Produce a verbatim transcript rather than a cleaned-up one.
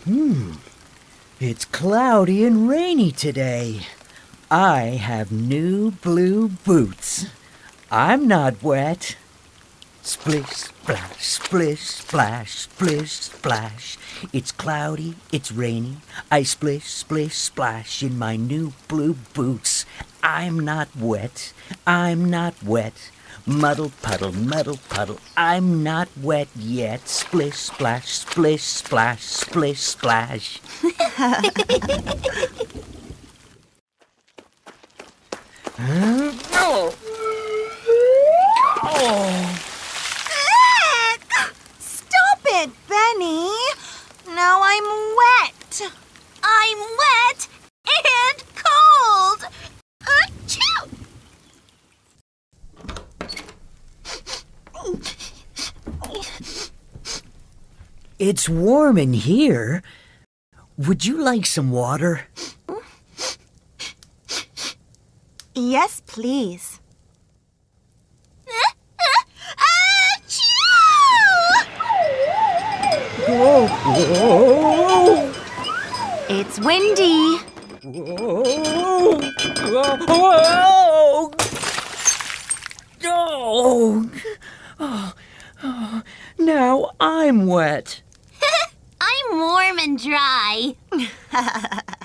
Hmm. It's cloudy and rainy today. I have new blue boots. I'm not wet. Splish, splash, splish, splash, splish, splash. It's cloudy, it's rainy. I splish, splish, splash in my new blue boots. I'm not wet. I'm not wet. Muddle, puddle, muddle, puddle. I'm not wet yet. Splish, splash, splish, splash, splish, splash. Huh? Oh. Oh. Stop it, Benny. Now I'm wet. I'm wet and cold. Achoo! It's warm in here. Would you like some water? Yes, please. Whoa, whoa, It's windy. whoa, whoa. Oh, oh, oh, now I'm wet. I'm warm and dry.